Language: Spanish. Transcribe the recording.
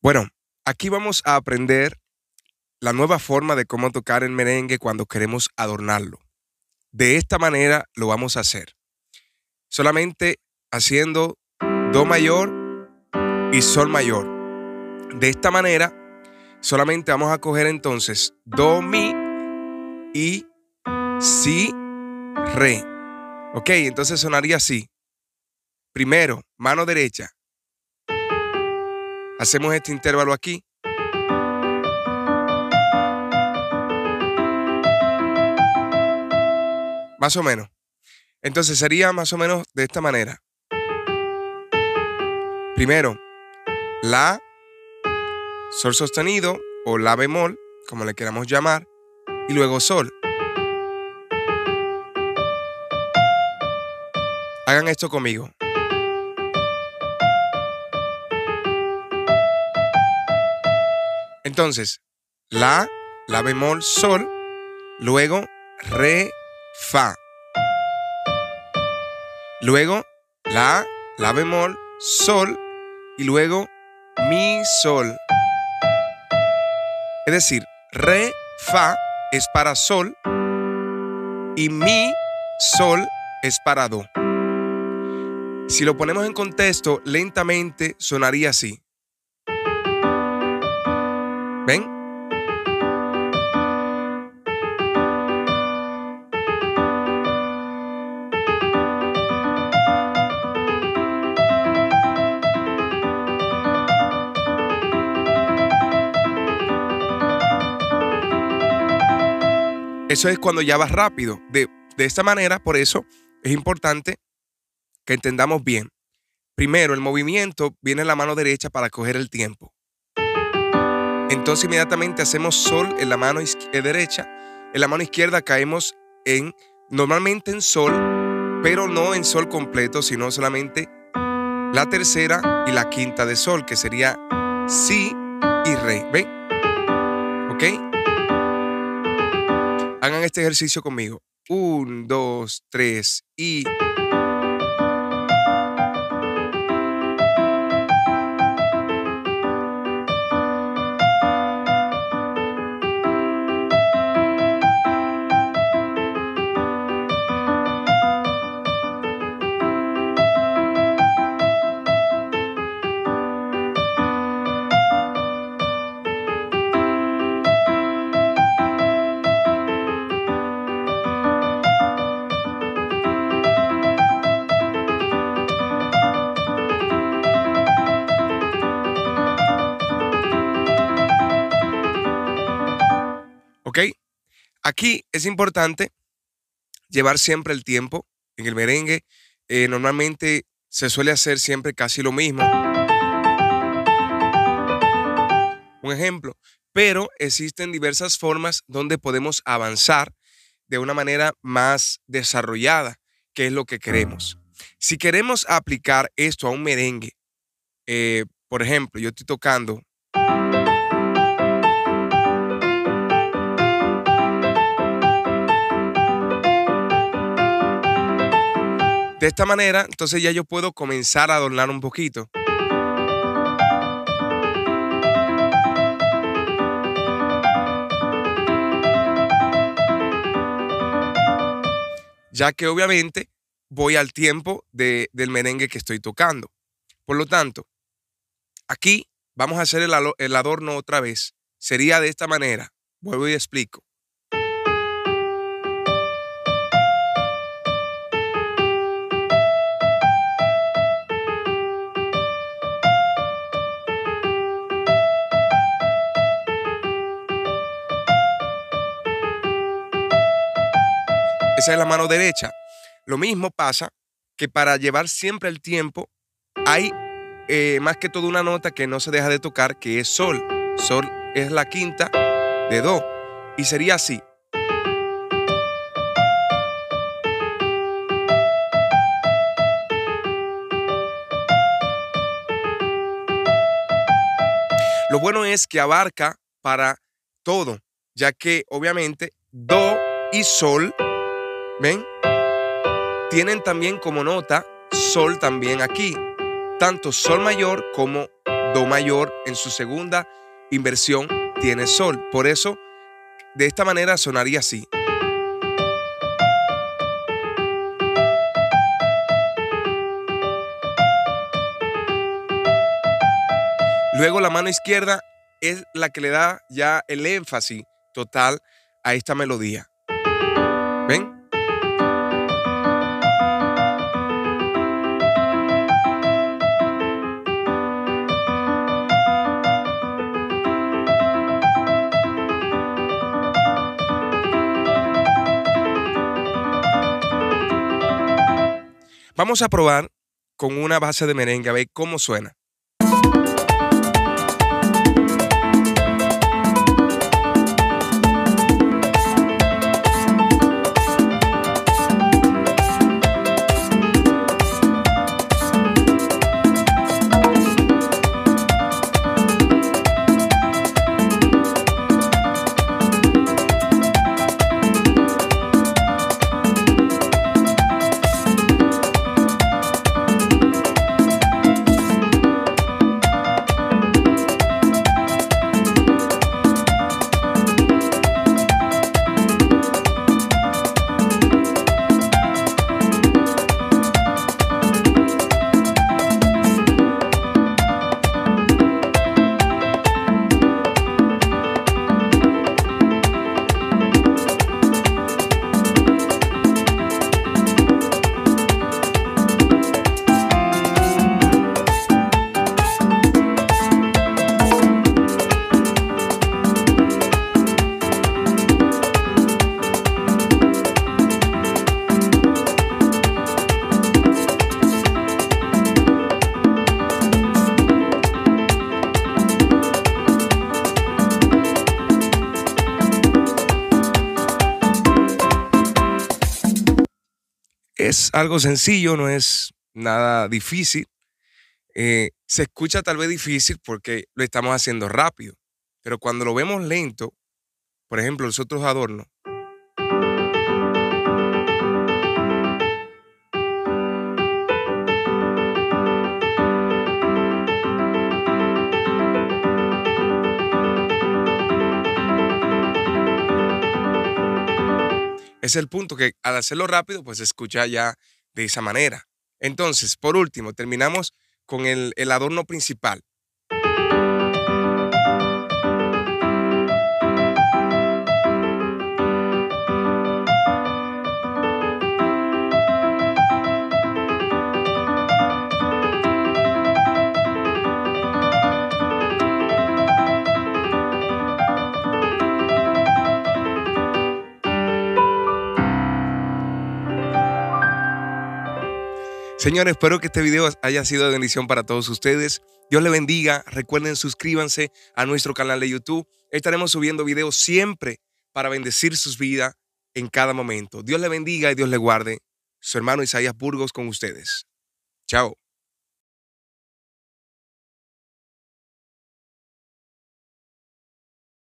Bueno, aquí vamos a aprender la nueva forma de cómo tocar el merengue cuando queremos adornarlo. De esta manera lo vamos a hacer. Solamente haciendo do mayor y sol mayor. De esta manera, solamente vamos a coger entonces do, mi y si, re. Ok, entonces sonaría así. Primero, mano derecha. Hacemos este intervalo aquí. Más o menos. Entonces sería más o menos de esta manera. Primero, la, sol sostenido o la bemol, como le queramos llamar, y luego sol. Hagan esto conmigo. Entonces, la bemol, sol, luego re, fa. Luego la bemol, sol y luego mi, sol. Es decir, re, fa es para sol y mi, sol es para do. Si lo ponemos en contexto, lentamente sonaría así. ¿Ven? Eso es cuando ya vas rápido. De esta manera, por eso es importante que entendamos bien. Primero, el movimiento viene en la mano derecha para coger el tiempo. Entonces inmediatamente hacemos sol en la mano derecha. En la mano izquierda caemos normalmente en sol, pero no en sol completo, sino solamente la tercera y la quinta de sol, que sería si y re. ¿Ven? ¿Ok? Hagan este ejercicio conmigo. 1, 2, 3 y... ¿Ok? Aquí es importante llevar siempre el tiempo. En el merengue normalmente se suele hacer siempre casi lo mismo. Un ejemplo, pero existen diversas formas donde podemos avanzar de una manera más desarrollada, que es lo que queremos. Si queremos aplicar esto a un merengue, por ejemplo, yo estoy tocando de esta manera, entonces ya yo puedo comenzar a adornar un poquito. Ya que obviamente voy al tiempo del merengue que estoy tocando. Por lo tanto, aquí vamos a hacer el adorno otra vez. Sería de esta manera. Vuelvo y explico. Esa es la mano derecha. Lo mismo pasa que para llevar siempre el tiempo hay más que todo una nota que no se deja de tocar, que es sol. Sol es la quinta de do. Y sería así. Lo bueno es que abarca para todo, ya que obviamente do y sol, ¿ven? Tienen también como nota sol también aquí, tanto sol mayor como do mayor, en su segunda inversión tiene sol. Por eso, de esta manera sonaría así. Luego la mano izquierda es la que le da ya el énfasis total a esta melodía. ¿Ven? Vamos a probar con una base de merengue a ver cómo suena. Es algo sencillo, no es nada difícil. Se escucha tal vez difícil porque lo estamos haciendo rápido, pero cuando lo vemos lento, por ejemplo, los otros adornos, es el punto que al hacerlo rápido, pues se escucha ya de esa manera. Entonces, por último, terminamos con el adorno principal. Señores, espero que este video haya sido de bendición para todos ustedes. Dios les bendiga. Recuerden, suscríbanse a nuestro canal de YouTube. Estaremos subiendo videos siempre para bendecir sus vidas en cada momento. Dios les bendiga y Dios les guarde. Su hermano Isaías Burgos con ustedes. Chao.